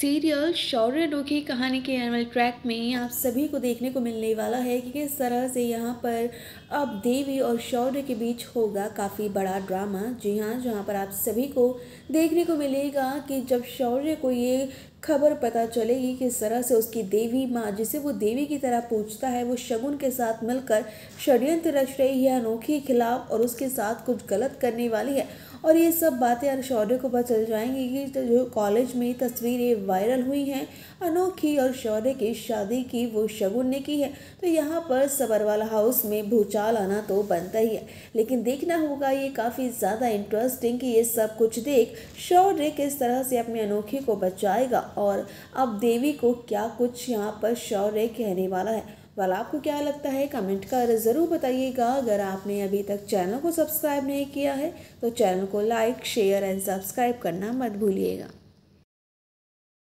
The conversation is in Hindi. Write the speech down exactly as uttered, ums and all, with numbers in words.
सीरियल शौर्य अनोखी कहानी के एनुअल ट्रैक में आप सभी को देखने को मिलने वाला है कि किस तरह से यहाँ पर अब देवी और शौर्य के बीच होगा काफ़ी बड़ा ड्रामा। जी हाँ, जहाँ पर आप सभी को देखने को मिलेगा कि जब शौर्य को ये खबर पता चलेगी किस तरह से उसकी देवी माँ, जिसे वो देवी की तरह पूछता है, वो शगुन के साथ मिलकर षड्यंत्र रच रही है अनोखी के खिलाफ और उसके साथ कुछ गलत करने वाली है। और ये सब बातें शौर्य को पता चल जाएंगी कि जो कॉलेज में तस्वीरें वायरल हुई हैं अनोखी और शौर्य की शादी की, वो शगुन ने की है। तो यहाँ पर सबरवाला हाउस में भूचाल आना तो बनता ही है, लेकिन देखना होगा ये काफ़ी ज़्यादा इंटरेस्टिंग कि ये सब कुछ देख शौर्य किस तरह से अपने अनोखी को बचाएगा और अब देवी को क्या कुछ यहाँ पर शौर्य कहने वाला है। वाला आपको क्या लगता है कमेंट कर ज़रूर बताइएगा। अगर आपने अभी तक चैनल को सब्सक्राइब नहीं किया है तो चैनल को लाइक शेयर एंड सब्सक्राइब करना मत भूलिएगा।